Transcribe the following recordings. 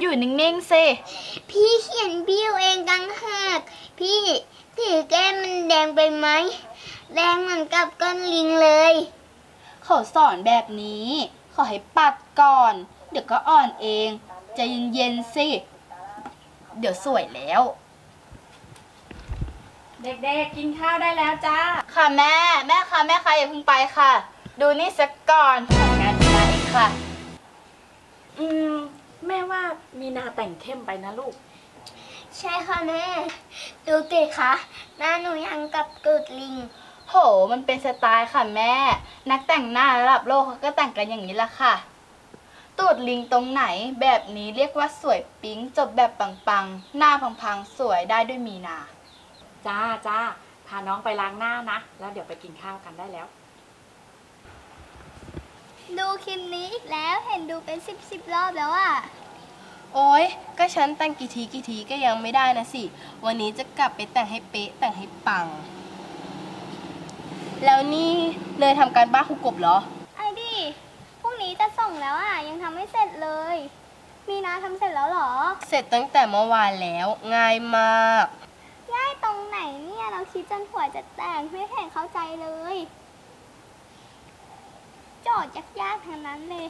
อยู่นิ่งๆสิพี่เขียนบิวเองต่างหากพี่ถือแก้มมันแดงไปไหมแดงเหมือนกับก้อนลิงเลยเขาสอนแบบนี้ขอให้ปัดก่อนเดี๋ยวก็อ่อนเองใจเย็นๆสิเดี๋ยวสวยแล้วเด็กๆกินข้าวได้แล้วจ้าค่ะแม่ค่ะอย่าเพิ่งไปค่ะดูนี่สักก่อนทำงานมาเองค่ะแม่ว่ามีนาแต่งเข้มไปนะลูกใช่ค่ะแม่ดูติค่ะหน้าหนูยังกับกุดลิงโหมันเป็นสไตล์ค่ะแม่นักแต่งหน้าระดับโลกเขาก็แต่งกันอย่างนี้ละค่ะตูดลิงตรงไหนแบบนี้เรียกว่าสวยปิ๊งจบแบบปังๆหน้าพังๆสวยได้ด้วยมีนาจ้าพาน้องไปล้างหน้านะแล้วเดี๋ยวไปกินข้าวกันได้แล้วดูคลิปนี้อีกแล้วเห็นดูเป็น10 รอบแล้วอ่ะโอ๊ยก็ฉันแต่งกี่ทีก็ยังไม่ได้นะสิวันนี้จะกลับไปแต่งให้เป๊ะแต่งให้ปังแล้วนี่เนยทำการบ้านครูกบเหรอไอ้ดิพรุ่งนี้จะส่งแล้วอ่ะยังทำไม่เสร็จเลยมีนาทำเสร็จแล้วเหรอเสร็จตั้งแต่เมื่อวานแล้วง่ายมากง่ายตรงไหนเนี่ยเราคิดจนหัวจะแตกไม่เห็นเข้าใจเลยโจทย์ยากๆทั้งนั้นเลย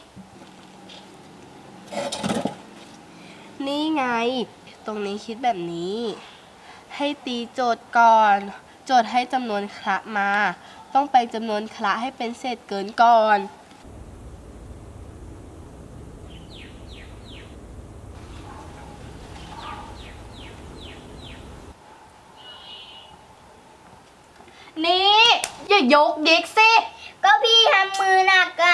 นี่ไงตรงนี้คิดแบบนี้ให้ตีโจทย์ก่อนโจทย์ให้จำนวนคละมาต้องไปจำนวนคละให้เป็นเศษเกินก่อนนี่อย่ายกดิกสิก็พี่ทำมือหนักอะ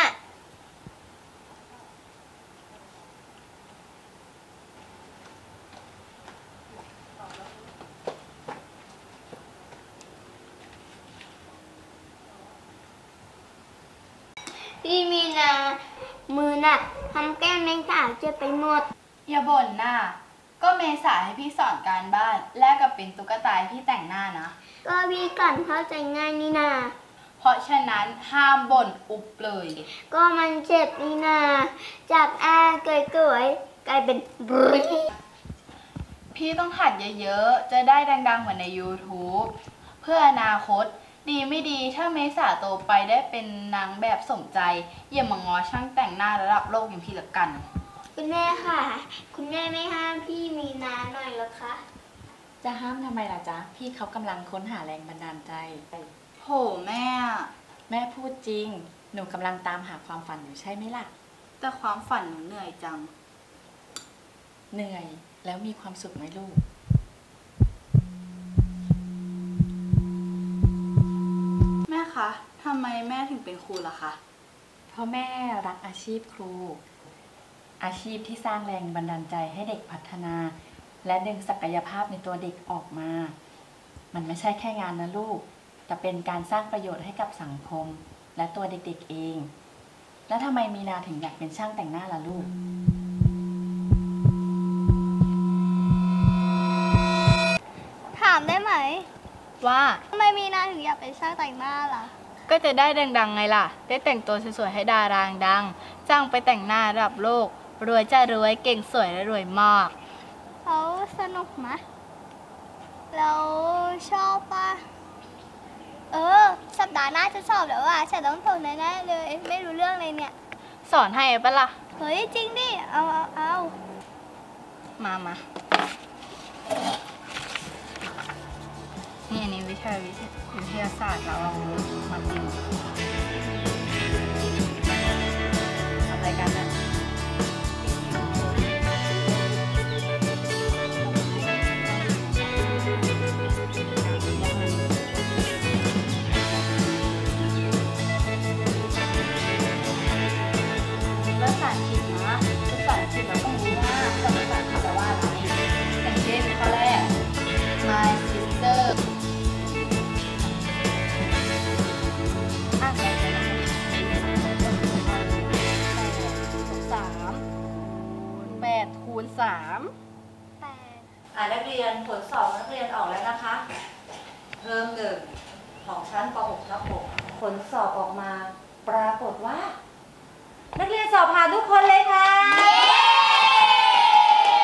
พี่มีนามือหนักทำแก้มแมงสาบเจ็บไปหมดอย่าบ่นน่ะก็เมษาให้พี่สอนการบ้านแลกกับเป็นตุ๊กตาพี่แต่งหน้านะก็พี่ก่อนเข้าใจง่ายนี่นาเพราะฉะนั้นห้ามบ่นอุบเลยก็มันเจ็บนี่นาจากเกยกลายเป็นบริพี่ต้องหัดเยอะๆจะได้ดังๆเหมือนใน YouTube เพื่ออนาคตดีไม่ดีถ้าเมษาโตไปได้เป็นนางแบบสมใจอย่ามางอช่างแต่งหน้าระดับโลกอย่างพี่ละกันคุณแม่ค่ะคุณแม่ไม่ห้ามพี่มีนาหน่อยหรอคะจะห้ามทำไมล่ะจ๊ะพี่เขากำลังค้นหาแรงบันดาลใจโหแม่พูดจริงหนูกำลังตามหาความฝันอยู่ใช่ไหมล่ะแต่ความฝันหนูเหนื่อยจังเหนื่อยแล้วมีความสุขไหมลูกแม่คะทำไมแม่ถึงเป็นครูล่ะคะเพราะแม่รักอาชีพครูอาชีพที่สร้างแรงบันดาลใจให้เด็กพัฒนาและดึงศักยภาพในตัวเด็กออกมามันไม่ใช่แค่งานนะลูกแต่เป็นการสร้างประโยชน์ให้กับสังคมและตัวเด็กๆเองแล้วทำไมมีนาถึงอยากเป็นช่างแต่งหน้าล่ะลูกถามได้ไหมว่าทำไมมีนาถึงอยากเป็นช่างแต่งหน้าล่ะก็จะได้ดังๆไงล่ะได้แต่งตัวสวยๆให้ดารางดังจ้างไปแต่งหน้าระดับโลกรวยจะรวยเก่งสวยและรวยมากเขาสนุกไหมแล้วชอบป่ะสัปดาห์หน้าจะสอบแล้วอ่ะฉันต้องทนแน่ๆเลยไม่รู้เรื่องเลยเนี่ยสอนให้ปะล่ะเฮ้ยจริงดิเอามานี่อันนี้วิทยาศาสตร์เรามาจริงอะไรกันนะภาษาอังกฤษนะภาษาอังกฤษเราต้องรู้ว่าภาษาอังกฤษแปลว่าอะไรอย่างเช่นข้อแรก my sister 8 คูณ 3 นักเรียนผลสอบนักเรียนออกแล้วนะคะเทอม1ของชั้นป .6/6 ผลสอบออกมาปรากฏว่านักเรียนสอบผ่านทุกคนเลยค่ะ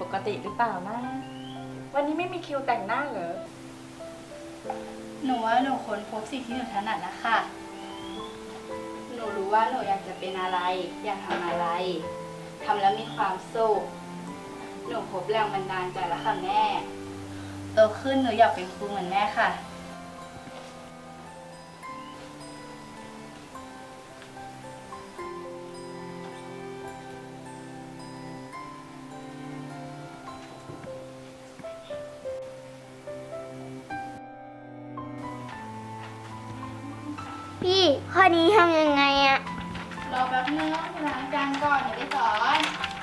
กติหรือเปล่านะ วันนี้ไม่มีคิวแต่งหน้าเหรอหนูว่าหนูค้นพบสิ่งที่หนูถนัดแล้วค่ะ หนูรู้ว่าหนูอยากจะเป็นอะไร อยากทำอะไร ทำแล้วมีความสุข หนูพบแรงบันดาลใจแล้วค่ะแม่ โตขึ้นหนูอยากเป็นครูเหมือนแม่ค่ะพี่ข้อนี้ทำยังไงอะรอแป๊บนึงล้างจานก่อนอย่าไปสอน